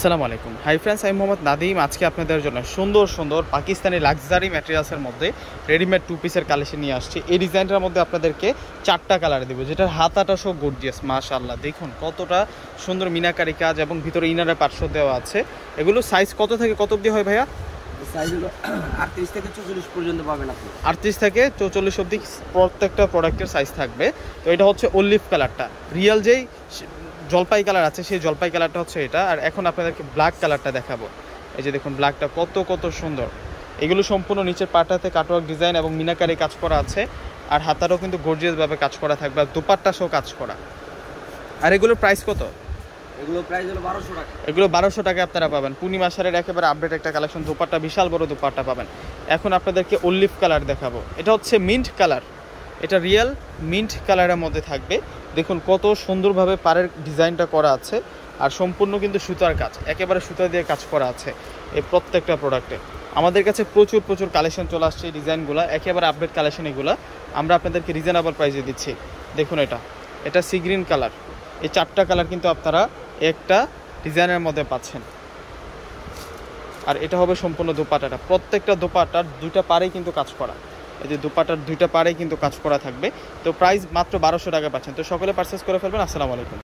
আসসালামু আলাইকুম। Hi friends, আমি মোহাম্মদ নাদিম। আজকে আপনাদের জন্য সুন্দর সুন্দর পাকিস্তানি লাক্সারি ম্যাটেরিয়ালসের মধ্যে রেডিমেড টু পিসের কালেকশন নিয়ে আসছি। এই ডিজাইনটার মধ্যে আপনাদেরকে 4টা কালার দেবো, যেটার হাতাটা সব গর্জিয়াস। মাশাআল্লাহ, দেখুন কতটা সুন্দর মিনাকারি কাজ এবং ভিতরে ইনারের পার্শ্ব দেওয়া আছে। এগুলো সাইজ কত থেকে কত অবধি হয় ভাইয়া? সাইজগুলো 38 থেকে 44 পর্যন্ত পাবেন আপনি। 38 থেকে 44 অবধি প্রত্যেকটা প্রোডাক্টের সাইজ থাকবে। তো এটা হচ্ছে অলিভ কালারটা, রিয়েল যেই জলপাই কালার আছে সেই জলপাই কালারটা হচ্ছে এটা। আর এখন আপনাদেরকে ব্ল্যাক কালারটা দেখাবো। এই যে দেখুন ব্ল্যাকটা কত সুন্দর। এগুলো সম্পূর্ণ নিচের পাটাতে কাটওয়ার্ক ডিজাইন এবং মিনাকারি কাজ করা আছে। আর হাতারও কিন্তু গর্জিয়াসভাবে কাজ করা থাকবে, আর দোপাট্টা সহ কাজ করা। আর এগুলোর প্রাইস কত? এগুলো প্রাইস হলো 1200 টাকা। এগুলো 1200 টাকায় আপনারা পাবেন। পূর্ণিমা শাড়ির একেবারে আপডেট একটা কালেকশন। দোপাট্টা বিশাল বড় দোপাট্টা পাবেন। এখন আপনাদেরকে অলিভ কালার দেখাবো। এটা হচ্ছে মিন্ট কালার, এটা রিয়েল মিন্ট কালারের মধ্যে থাকবে। দেখুন কত সুন্দরভাবে পাড়ের ডিজাইনটা করা আছে, আর সম্পূর্ণ কিন্তু সুতার কাজ, একেবারে সুতা দিয়ে কাজ করা আছে এই প্রত্যেকটা প্রোডাক্টে। আমাদের কাছে প্রচুর কালেকশন চলে আসছে। এই ডিজাইনগুলো একেবারে আপডেট কালেকশন। এগুলো আমরা আপনাদেরকে রিজনেবল প্রাইসে দিচ্ছি। দেখুন এটা সি গ্রিন কালার। এই 4টা কালার কিন্তু আপনারা একটা ডিজাইনের মধ্যে পাচ্ছেন। আর এটা হবে সম্পূর্ণ দোপাট্টাটা। প্রত্যেকটা দোপাট্টার 2টা পাড়েই কিন্তু কাজ করা। এই যে দোপাট্টার 2টা পাড়েই কিন্তু কাজ করা থাকবে। তো প্রাইস মাত্র 1200 টাকা পাচ্ছেন। তো সকলে পারচেস করে ফেলবেন। আসসালামু আলাইকুম।